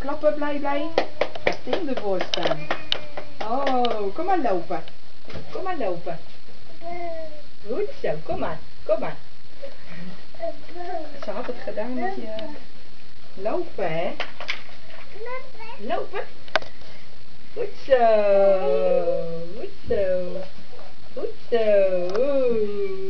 klappen, blij. Ga Tim ervoor staan. Oh, kom maar lopen. Kom maar lopen. Goed zo, kom maar. Ze had het gedaan met je lopen, hè? Lopen. Goed zo. Goed zo.